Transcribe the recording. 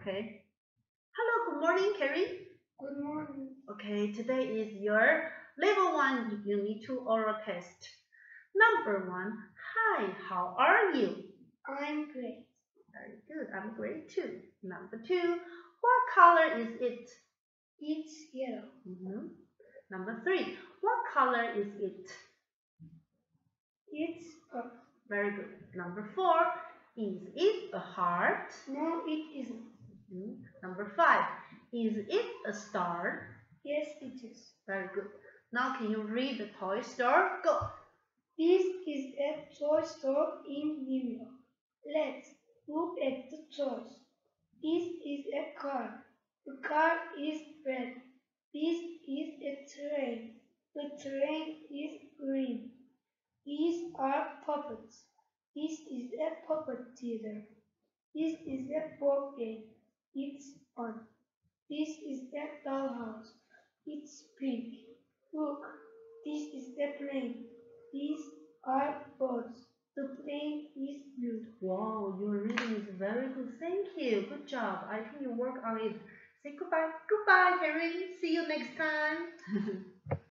Okay. Hello, good morning, Carrie. Good morning. Okay, today is your level 1 unit 2 oral test. Number 1. Hi, how are you? I'm great. Very good. I'm great too. Number 2. What color is it? It's yellow. Number 3. What color is it? It's purple. Very good. Number 4. Is it a heart? No, it isn't. Number 5. Is it a star? Yes, it is. Very good. Now can you read the toy store? Go. This is a toy store in New York. Let's look at the toys. This is a car. The car is red. This is a train. The train is green. These are puppets. This is a puppet theater. This is a board game. It's on. This is a dollhouse. It's pink. Look, this is a plane. These are birds. The plane is blue. Wow, your reading is very good. Thank you. Good job. I think you work on it. Say goodbye. Goodbye, Harry. See you next time.